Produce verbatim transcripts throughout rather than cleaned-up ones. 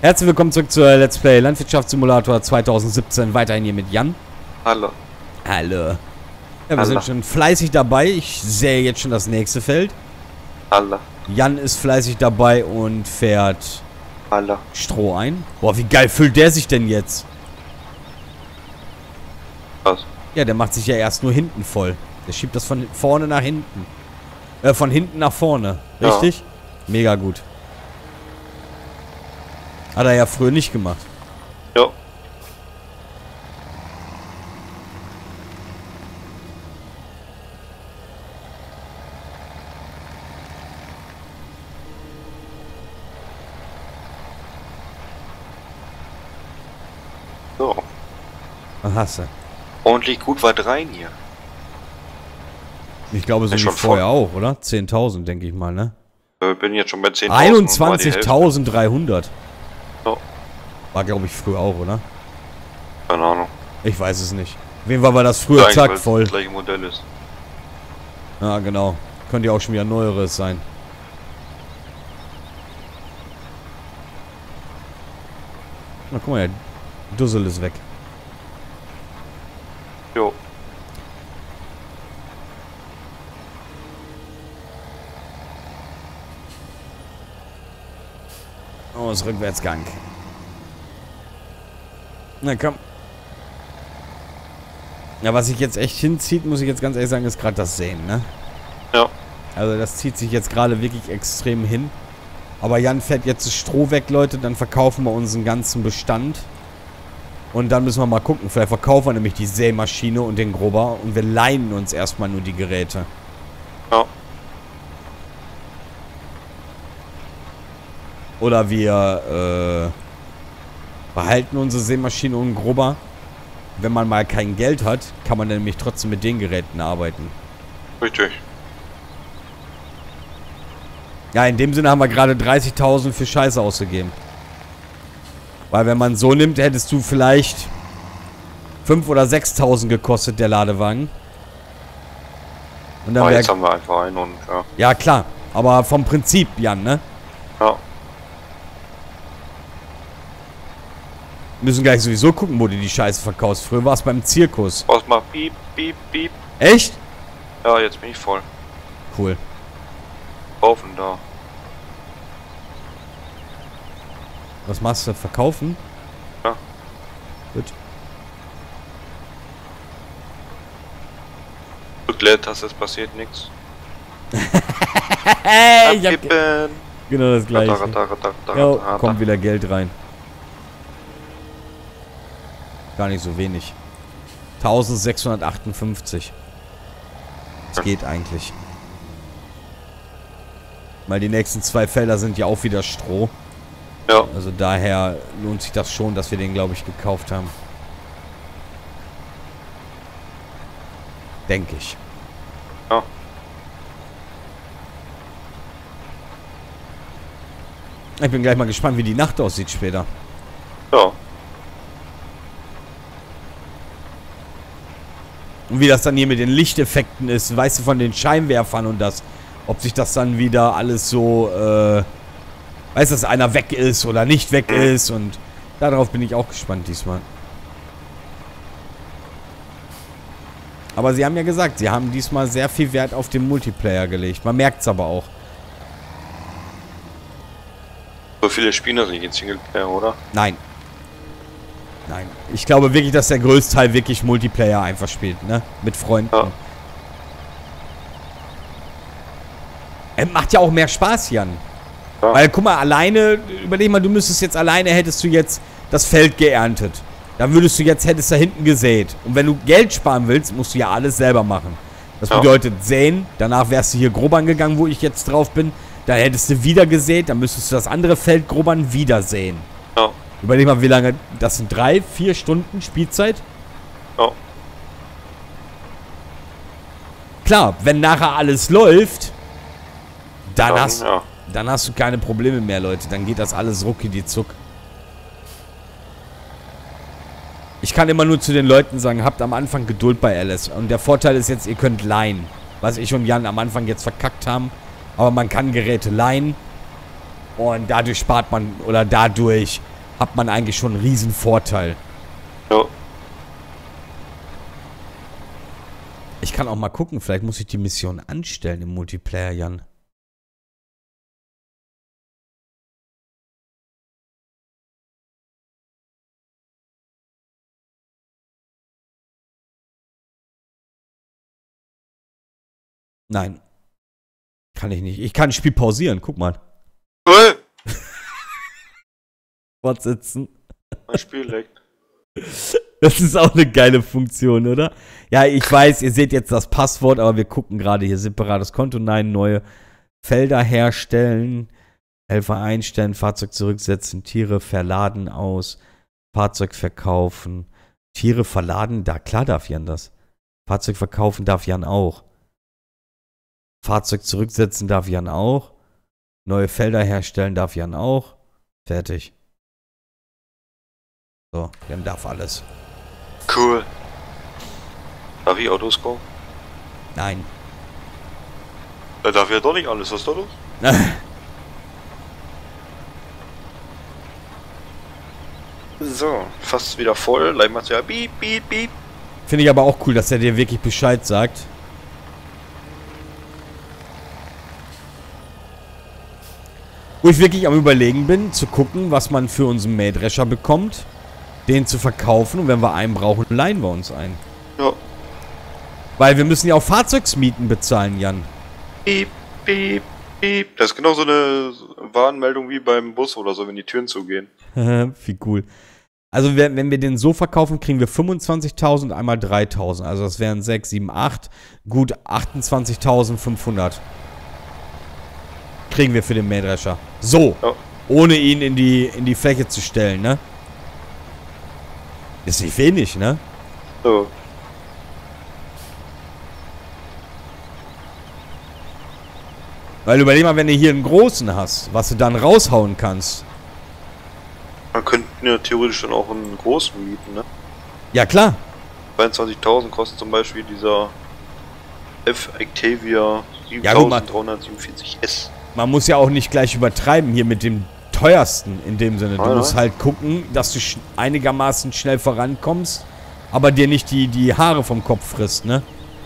Herzlich willkommen zurück zur Let's Play Landwirtschaftssimulator zweitausendsiebzehn. Weiterhin hier mit Jan. Hallo. Hallo. Ja, wir Hallo. sind schon fleißig dabei. Ich sehe jetzt schon das nächste Feld. Hallo. Jan ist fleißig dabei und fährt Hallo. Stroh ein. Boah, wie geil füllt der sich denn jetzt? Was? Ja, der macht sich ja erst nur hinten voll. Der schiebt das von vorne nach hinten. Äh, von hinten nach vorne. Richtig? Ja. Mega gut. Hat er ja früher nicht gemacht. Ja. So. Was hast du? Ordentlich gut was rein hier. Ich glaube, so Ist wie schon vorher auch, oder? zehntausend, denke ich mal, ne? Ich bin jetzt schon bei zehntausend. einundzwanzigtausenddreihundert. Ja. War, glaube ich, früher auch, oder? Keine Ahnung. Ich weiß es nicht. Auf jeden Fall war das früher Eigentlich, zack weil es voll. Das gleiche Modell ist. Ja, genau. Könnte ja auch schon wieder neueres sein. Na, guck mal, der Dussel ist weg. Jo. Oh, ist Rückwärtsgang. Na komm. Ja, was sich jetzt echt hinzieht, muss ich jetzt ganz ehrlich sagen, ist gerade das Säen, ne? Ja. Also das zieht sich jetzt gerade wirklich extrem hin. Aber Jan fährt jetzt das Stroh weg, Leute. Dann verkaufen wir unseren ganzen Bestand. Und dann müssen wir mal gucken. Vielleicht verkaufen wir nämlich die Sämaschine und den Grubber. Und wir leihen uns erstmal nur die Geräte. Ja. Oder wir äh, behalten unsere Sämaschine und Grubber. Wenn man mal kein Geld hat, kann man nämlich trotzdem mit den Geräten arbeiten. Richtig. Ja, in dem Sinne haben wir gerade dreißigtausend für Scheiße ausgegeben. Weil wenn man so nimmt, hättest du vielleicht fünftausend oder sechstausend gekostet, der Ladewagen. Und dann Aber wär, jetzt haben wir einfach einen und ja. ja, klar. Aber vom Prinzip, Jan, ne? Ja. Müssen gleich sowieso gucken, wo du die Scheiße verkaufst. Früher war es beim Zirkus. Was macht piep, piep, piep. Echt? Ja, jetzt bin ich voll. Cool. Kaufen da. Was machst du? Verkaufen? Ja. Gut. Rückleertaste, es passiert nichts. Hey, ich hab ge Abkippen. genau das gleiche. Ratter, ratter, ratter, ratter, Jo, ratter. kommt wieder Geld rein. Gar nicht so wenig. eintausendsechshundertachtundfünfzig. Das geht eigentlich. Weil die nächsten zwei Felder sind ja auch wieder Stroh. Ja. Also daher lohnt sich das schon, dass wir den, glaube ich, gekauft haben. Denke ich. Ja. Ich bin gleich mal gespannt, wie die Nacht aussieht später. Ja. Und wie das dann hier mit den Lichteffekten ist, weißt du, von den Scheinwerfern und das. Ob sich das dann wieder alles so, äh, weißt du, dass einer weg ist oder nicht weg ist. Und darauf bin ich auch gespannt diesmal. Aber sie haben ja gesagt, sie haben diesmal sehr viel Wert auf den Multiplayer gelegt. Man merkt es aber auch. So viele Spieler sind in Singleplayer, oder? Nein. Nein. Ich glaube wirklich, dass der größte Teil wirklich Multiplayer einfach spielt, ne? Mit Freunden. Ja. Es macht ja auch mehr Spaß, Jan. Ja. Weil, guck mal, alleine, überleg mal, du müsstest jetzt alleine, hättest du jetzt das Feld geerntet. Dann würdest du jetzt, hättest da hinten gesät. Und wenn du Geld sparen willst, musst du ja alles selber machen. Das Ja. bedeutet säen, danach wärst du hier grobern gegangen, wo ich jetzt drauf bin. Dann hättest du wieder gesät, dann müsstest du das andere Feld grobern wieder säen. Ja. Überleg mal, wie lange, das sind drei, vier Stunden Spielzeit. Ja. Klar, wenn nachher alles läuft, dann, Dann, hast, ja. dann hast du keine Probleme mehr, Leute. Dann geht das alles rucki die Zuck. Ich kann immer nur zu den Leuten sagen, habt am Anfang Geduld bei Alice. Und der Vorteil ist jetzt, ihr könnt leihen. Was ich und Jan am Anfang jetzt verkackt haben. Aber man kann Geräte leihen. Und dadurch spart man, oder dadurch hat man eigentlich schon einen riesen Vorteil. Ja. Ich kann auch mal gucken, vielleicht muss ich die Mission anstellen im Multiplayer, Jan. Nein. Kann ich nicht. Ich kann das Spiel pausieren, guck mal. Hey! Fortsetzen. Mein Spiel leckt. Das ist auch eine geile Funktion, oder? Ja, ich weiß, ihr seht jetzt das Passwort, aber wir gucken gerade hier separates Konto. Nein, neue Felder herstellen. Helfer einstellen, Fahrzeug zurücksetzen, Tiere verladen aus, Fahrzeug verkaufen. Tiere verladen, da klar darf Jan das. Fahrzeug verkaufen darf Jan auch. Fahrzeug zurücksetzen darf Jan auch. Neue Felder herstellen darf Jan auch. Fertig. So, Jan darf alles. Cool. Darf ich Autos kaufen? Nein. Da darf ja doch nicht alles, was da los? So, fast wieder voll. Leihmaterial. Piep, piep, piep. Finde ich aber auch cool, dass er dir wirklich Bescheid sagt. Wo ich wirklich am Überlegen bin, zu gucken, was man für unseren Mähdrescher bekommt, den zu verkaufen und wenn wir einen brauchen, leihen wir uns einen. Ja. Weil wir müssen ja auch Fahrzeugsmieten bezahlen, Jan. Piep, piep, piep. Das ist genau so eine Warnmeldung wie beim Bus oder so, wenn die Türen zugehen. Wie cool. Also wenn, wenn wir den so verkaufen, kriegen wir fünfundzwanzigtausend, einmal dreitausend. Also das wären sechs, sieben, acht, gut achtundzwanzigtausendfünfhundert. Kriegen wir für den Mähdrescher. So. Ja. Ohne ihn in die, in die Fläche zu stellen, ne? Ist nicht wenig, ne? So. Weil überleg mal, wenn du hier einen großen hast, was du dann raushauen kannst. Man könnte ja theoretisch dann auch einen großen mieten, ne? Ja, klar. zweiundzwanzigtausend kostet zum Beispiel dieser F-Actavia siebentausenddreihundertsiebenundvierzig S. Man muss ja auch nicht gleich übertreiben hier mit dem teuersten in dem Sinne. Du nein, musst nein. halt gucken, dass du sch einigermaßen schnell vorankommst, aber dir nicht die, die Haare vom Kopf frisst, ne?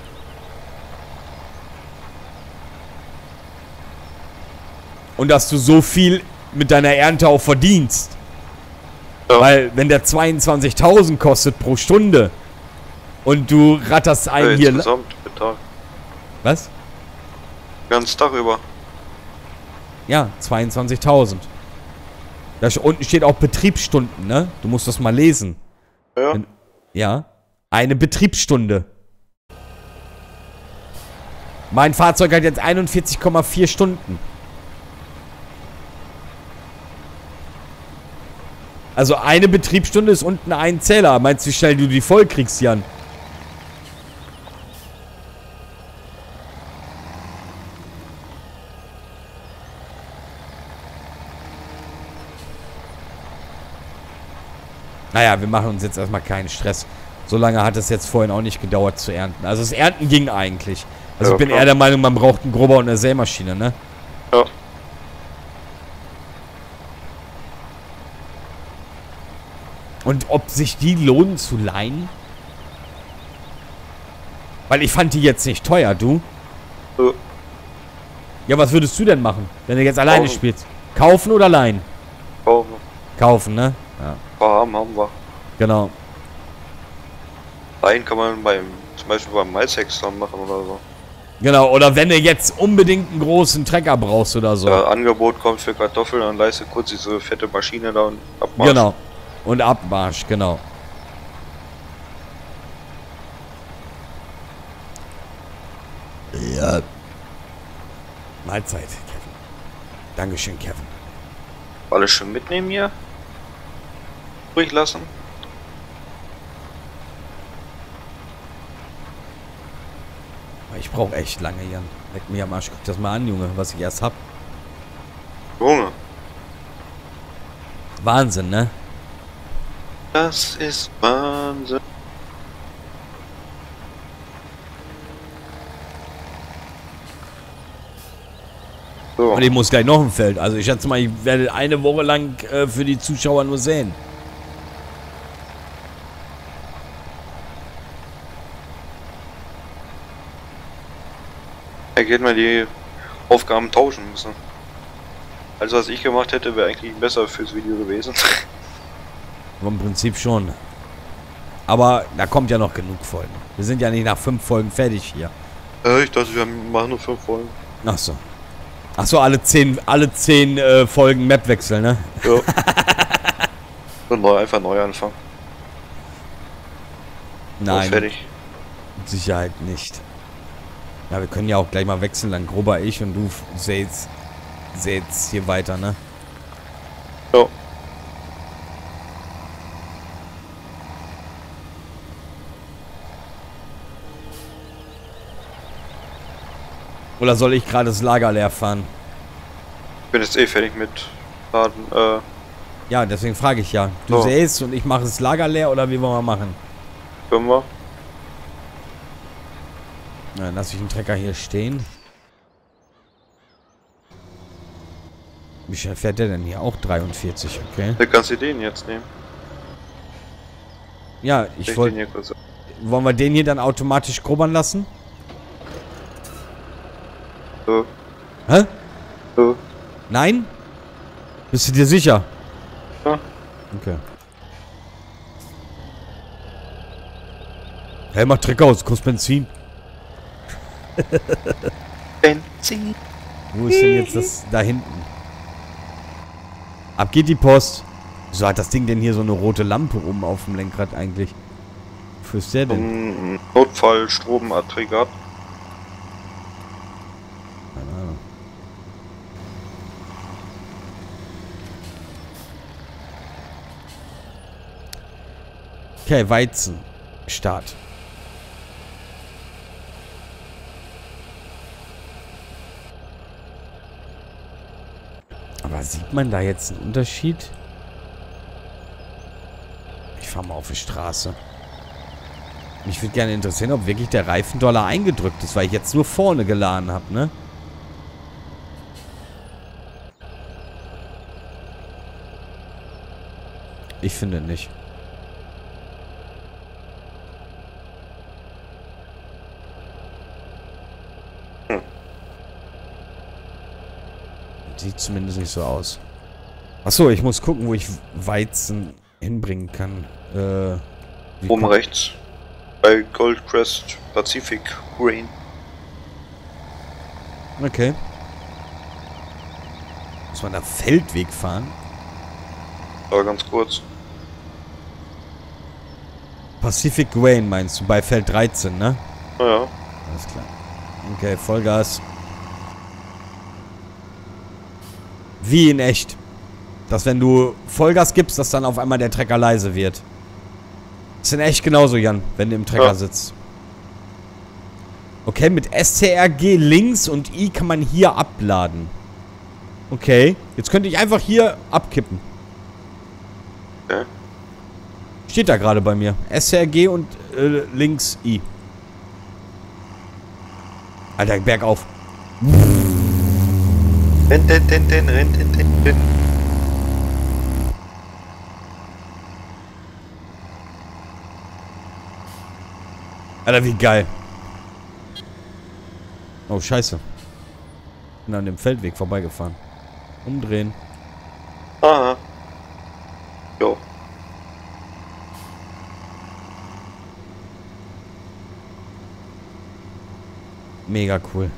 Und dass du so viel mit deiner Ernte auch verdienst. Ja. Weil, wenn der zweiundzwanzigtausend kostet pro Stunde und du ratterst einen ja, hier... Insgesamt per Tag. Was? Den ganzen Tag über. Ja, zweiundzwanzigtausend. Da unten steht auch Betriebsstunden, ne? Du musst das mal lesen. Ja. Ja. Eine Betriebsstunde. Mein Fahrzeug hat jetzt einundvierzig Komma vier Stunden. Also eine Betriebsstunde ist unten ein Zähler. Meinst du, wie schnell du die voll kriegst, Jan? Naja, wir machen uns jetzt erstmal keinen Stress. So lange hat es jetzt vorhin auch nicht gedauert zu ernten. Also das Ernten ging eigentlich. Also ja, ich bin klar. eher der Meinung, man braucht einen Grubber und eine Sämaschine, ne? Ja. Und ob sich die lohnen zu leihen? Weil ich fand die jetzt nicht teuer, du? Ja. Ja, was würdest du denn machen, wenn du jetzt alleine Kaufen. spielst? Kaufen oder leihen? Kaufen. Kaufen, ne? Ja. Haben, haben wir. Genau. Leihen kann man beim, zum Beispiel beim MySex dann machen oder so. Genau, oder wenn du jetzt unbedingt einen großen Trecker brauchst oder so. Ja, Angebot kommt für Kartoffeln, dann leiste kurz diese fette Maschine da und abmarsch. Genau. Und Abmarsch, genau. Ja. Mahlzeit, Kevin. Dankeschön, Kevin. Alles schön mitnehmen hier. Ruhig lassen. Ich brauche echt lange, Jan. Leck mich am Arsch. Guck das mal an, Junge, was ich erst hab. Junge. Wahnsinn, ne? Das ist Wahnsinn. So. Und ich muss gleich noch ein Feld. Also ich schätze mal, ich werde eine Woche lang äh, für die Zuschauer nur säen. Da geht mal die Aufgaben tauschen müssen. Also was ich gemacht hätte, wäre eigentlich besser fürs Video gewesen. Im Prinzip schon. Aber da kommt ja noch genug Folgen. Wir sind ja nicht nach fünf Folgen fertig hier. Äh, ich dachte, wir machen nur fünf Folgen. Ach so. Ach so, alle zehn, alle zehn äh, Folgen Mapwechsel, ne? Ja. Und neu, einfach neu anfangen. Nein. Und fertig. Mit Sicherheit nicht. Ja, wir können ja auch gleich mal wechseln, dann grober ich und du sähst, sähst hier weiter, ne? Ja. Oder soll ich gerade das Lager leer fahren? Ich bin jetzt eh fertig mit Laden. Äh, Ja, deswegen frage ich ja. Du So. sähst und ich mache das Lager leer oder wie wollen wir machen? können wir. Na, dann lasse ich den Trecker hier stehen. Wie schnell fährt der denn hier? Auch dreiundvierzig, okay. Da kannst du den jetzt nehmen. Ja, ich den wollte... hier kurz. Wollen wir den hier dann automatisch grubbern lassen? So, Hä? so. Nein? Bist du dir sicher? Ja. Okay. Hey, mach Trecker aus, kostet Benzin. Benzin. Wo ist denn jetzt das da hinten? Ab geht die Post. Wieso hat das Ding denn hier so eine rote Lampe oben auf dem Lenkrad eigentlich? Wofür ist der denn? Ein Notfallstromaggregat. Keine Ahnung. Okay, Weizen. Start. Aber sieht man da jetzt einen Unterschied? Ich fahre mal auf die Straße. Mich würde gerne interessieren, ob wirklich der Reifendollar eingedrückt ist, weil ich jetzt nur vorne geladen habe, ne? Ich finde nicht. Sieht zumindest nicht so aus. Achso, ich muss gucken, wo ich Weizen hinbringen kann. Äh, wie Oben kommt- rechts. Bei Goldcrest Pacific Grain. Okay. Muss man da Feldweg fahren? Aber ganz kurz. Pacific Grain meinst du, bei Feld dreizehn, ne? Naja. Alles klar. Okay, Vollgas. Wie in echt. Dass wenn du Vollgas gibst, dass dann auf einmal der Trecker leise wird. Ist in echt genauso, Jan, wenn du im Trecker Ja. sitzt. Okay, mit S T R G links und I kann man hier abladen. Okay, jetzt könnte ich einfach hier abkippen. Okay. Steht da gerade bei mir. S T R G und äh, links I. Alter, bergauf. Renn, renn, renn, renn, renn, renn, renn, renn. Alter, wie geil. Oh, scheiße. Bin an dem Feldweg vorbeigefahren. Umdrehen. Aha. Jo. Mega cool.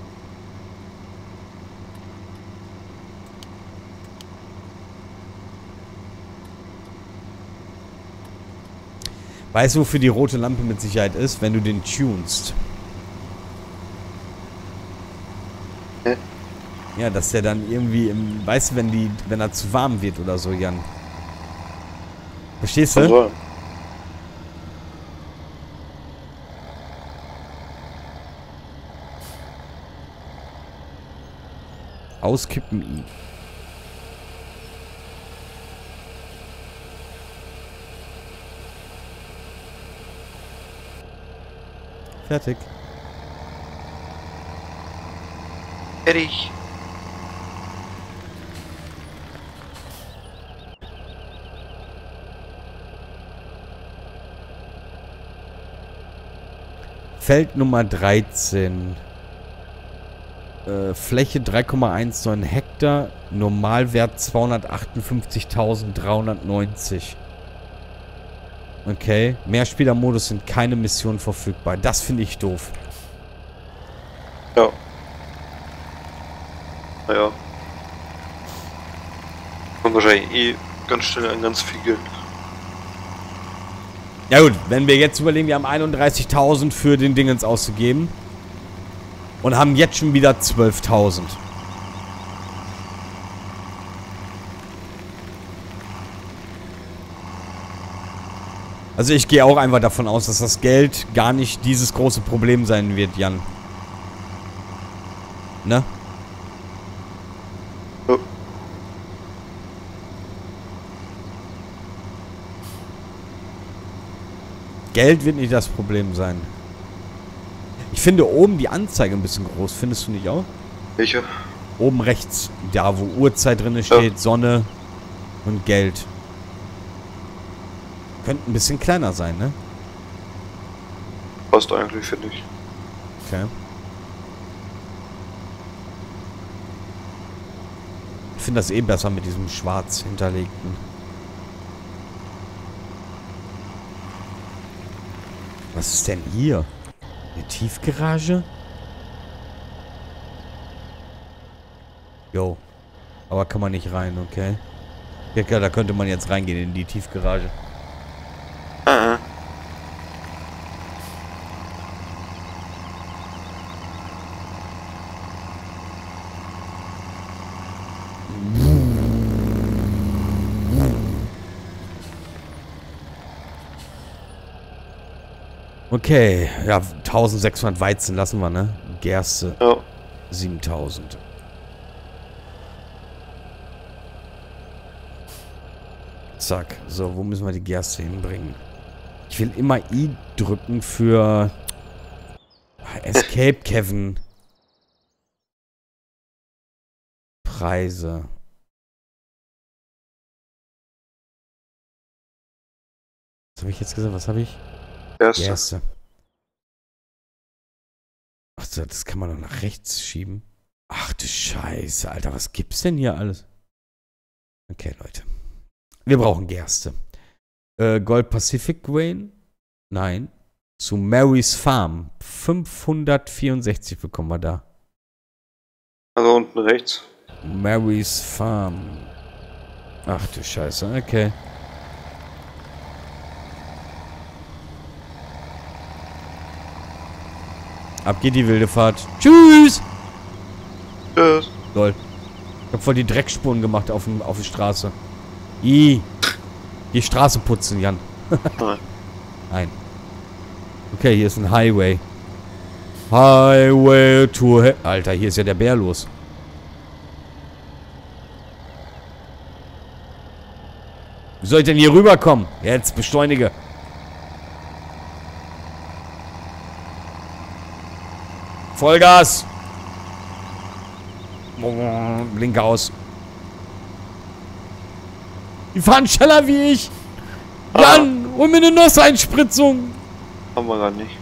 Weißt du, wofür die rote Lampe mit Sicherheit ist? Wenn du den tunst. Hä? Ja, dass der dann irgendwie im... Weißt du, wenn die, wenn er zu warm wird oder so, Jan. Verstehst Kann du? sein. Auskippen I. Fertig. Fertig. Feld Nummer dreizehn. Äh, Fläche drei Komma neunzehn Hektar. Normalwert zweihundertachtundfünfzigtausenddreihundertneunzig. Okay. Mehrspielermodus sind keine Missionen verfügbar. Das finde ich doof. Ja. Naja. Und wahrscheinlich eh ganz schnell an ganz viel Geld. Ja gut, wenn wir jetzt überlegen, wir haben einunddreißigtausend für den Dingens auszugeben. Und haben jetzt schon wieder zwölftausend. Also ich gehe auch einfach davon aus, dass das Geld gar nicht dieses große Problem sein wird, Jan. Ne? Ja. Geld wird nicht das Problem sein. Ich finde oben die Anzeige ein bisschen groß. Findest du nicht auch? Welche? Oben rechts. Da, wo Uhrzeit drin steht, ja. Sonne und Geld. Könnte ein bisschen kleiner sein, ne? Passt eigentlich, finde ich. Okay. Ich finde das eh besser mit diesem schwarz hinterlegten. Was ist denn hier? Eine Tiefgarage? Jo. Aber kann man nicht rein, okay. Ja klar, da könnte man jetzt reingehen in die Tiefgarage. Aha. Okay, ja, eintausendsechshundert Weizen lassen wir, ne? Gerste. Ja. siebentausend. Zack. So, wo müssen wir die Gerste hinbringen? Ich will immer I drücken für Escape Kevin. Preise. Was habe ich jetzt gesagt? Was habe ich? Erste. Erste. Ach so, das kann man doch nach rechts schieben. Ach du Scheiße, Alter, was gibt's denn hier alles? Okay, Leute. Wir brauchen Gerste. Äh, Gold Pacific Grain? Nein. Zu Mary's Farm. fünfhundertvierundsechzig bekommen wir da. Also unten rechts. Mary's Farm. Ach du Scheiße, okay. Ab geht die wilde Fahrt. Tschüss! Tschüss. Lol. Ich hab voll die Dreckspuren gemacht auf, dem, auf der Straße. Ih. Die Straße putzen, Jan. Nein. Nein. Okay, hier ist ein Highway. Highway to... He Alter, hier ist ja der Bär los. Wie soll ich denn hier rüberkommen? Jetzt beschleunige. Vollgas. Blinker aus. Die fahren schneller wie ich. Jan, hol mir eine Nusseinspritzung. Haben wir gar nicht.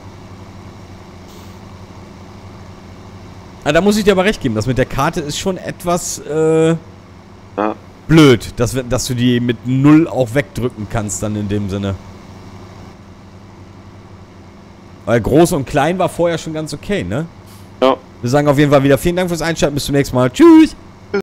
Ah, da muss ich dir aber recht geben. Das mit der Karte ist schon etwas äh, Ja. blöd, dass, wir- dass du die mit null auch wegdrücken kannst dann in dem Sinne. Weil groß und klein war vorher schon ganz okay, ne? Ja. Wir sagen auf jeden Fall wieder vielen Dank fürs Einschalten. Bis zum nächsten Mal. Tschüss!